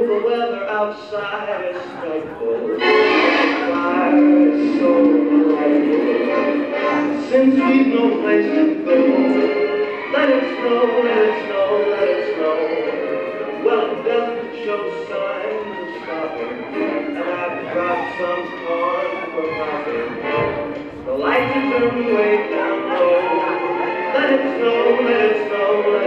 the weather outside is frightful. Fire is so delightful. Since we've no place to go, let it snow, let it snow, let it snow. Well, it doesn't show signs of stopping, and I've got some corn for popping. The lights are turned way down low. Let it snow, let it snow, let